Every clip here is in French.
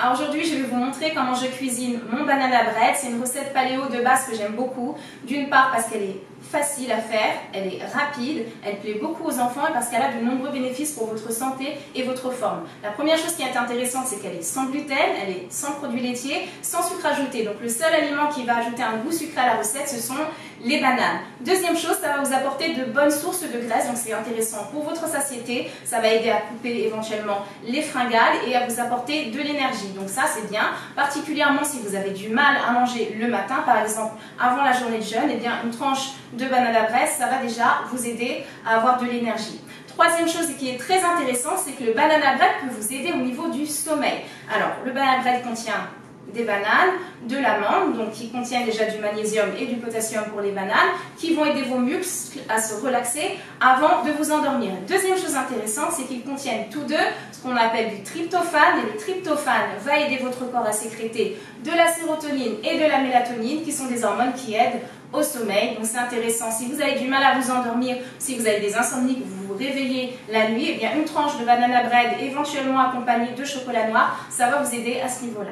Alors aujourd'hui, je vais vous montrer comment je cuisine mon banana bread. C'est une recette paléo de base que j'aime beaucoup. D'une part parce qu'elle est facile à faire, elle est rapide, elle plaît beaucoup aux enfants et parce qu'elle a de nombreux bénéfices pour votre santé et votre forme. La première chose qui est intéressante, c'est qu'elle est sans gluten, elle est sans produits laitiers, sans sucre ajouté. Donc le seul aliment qui va ajouter un goût sucré à la recette, ce sont les bananes. Deuxième chose, ça va vous apporter de bonnes sources de graisse, donc c'est intéressant pour votre satiété. Ça va aider à couper éventuellement les fringales et à vous apporter de l'énergie. Donc ça, c'est bien. Particulièrement si vous avez du mal à manger le matin, par exemple avant la journée de jeûne, eh bien une tranche de banana bread, ça va déjà vous aider à avoir de l'énergie. Troisième chose qui est très intéressant, c'est que le banana bread peut vous aider au niveau du sommeil. Alors, le banana bread contient des bananes, de l'amande, donc qui contiennent déjà du magnésium et du potassium pour les bananes, qui vont aider vos muscles à se relaxer avant de vous endormir. Deuxième chose intéressante, c'est qu'ils contiennent tous deux ce qu'on appelle du tryptophane, et le tryptophane va aider votre corps à sécréter de la sérotonine et de la mélatonine, qui sont des hormones qui aident au sommeil. Donc c'est intéressant. Si vous avez du mal à vous endormir, si vous avez des insomnies, que vous vous réveillez la nuit, eh bien une tranche de banana bread, éventuellement accompagnée de chocolat noir, ça va vous aider à ce niveau-là.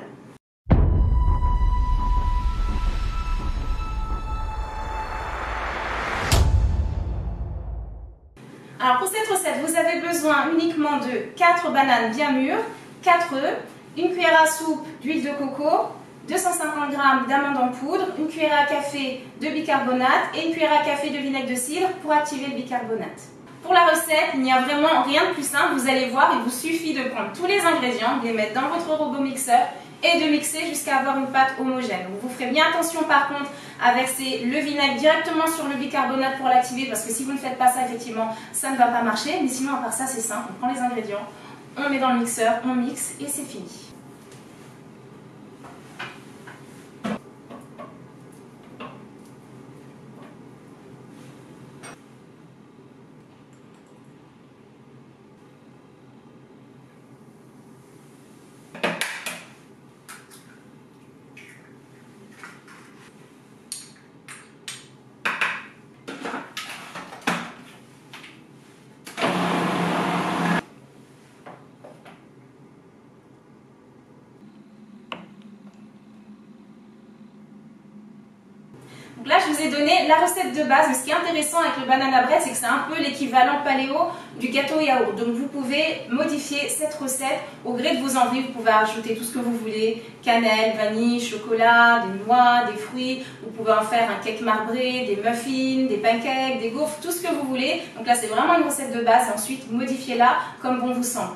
Alors pour cette recette, vous avez besoin uniquement de 4 bananes bien mûres, 4 œufs, une cuillère à soupe d'huile de coco, 250 g d'amandes en poudre, une cuillère à café de bicarbonate et une cuillère à café de vinaigre de cidre pour activer le bicarbonate. Pour la recette, il n'y a vraiment rien de plus simple, vous allez voir, il vous suffit de prendre tous les ingrédients, de les mettre dans votre robot mixeur et de mixer jusqu'à avoir une pâte homogène. Donc vous ferez bien attention par contre à verser le vinaigre directement sur le bicarbonate pour l'activer parce que si vous ne faites pas ça, effectivement, ça ne va pas marcher. Mais sinon, à part ça, c'est simple, on prend les ingrédients, on met dans le mixeur, on mixe et c'est fini. Donc là, je vous ai donné la recette de base. Mais ce qui est intéressant avec le banana bread, c'est que c'est un peu l'équivalent paléo du gâteau yaourt. Donc vous pouvez modifier cette recette au gré de vos envies. Vous pouvez ajouter tout ce que vous voulez, cannelle, vanille, chocolat, des noix, des fruits. Vous pouvez en faire un cake marbré, des muffins, des pancakes, des gaufres, tout ce que vous voulez. Donc là, c'est vraiment une recette de base. Ensuite, modifiez-la comme bon vous semble.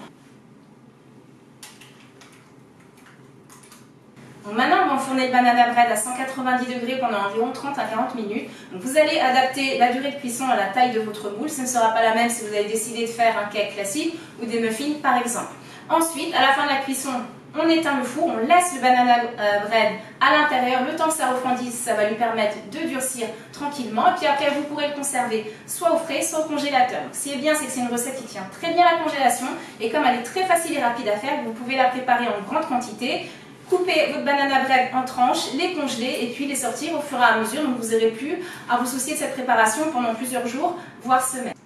Donc maintenant, on va enfourner le banana bread à 190 degrés pendant environ 30 à 40 minutes. Donc vous allez adapter la durée de cuisson à la taille de votre moule. Ce ne sera pas la même si vous avez décidé de faire un cake classique ou des muffins par exemple. Ensuite, à la fin de la cuisson, on éteint le four, on laisse le banana bread à l'intérieur. Le temps que ça refroidisse, ça va lui permettre de durcir tranquillement. Et puis après, vous pourrez le conserver soit au frais, soit au congélateur. Donc, ce qui est bien, c'est que c'est une recette qui tient très bien à la congélation. Et comme elle est très facile et rapide à faire, vous pouvez la préparer en grande quantité. Coupez votre banana bread en tranches, les congeler et puis les sortir au fur et à mesure. Donc vous n'aurez plus à vous soucier de cette préparation pendant plusieurs jours, voire semaines.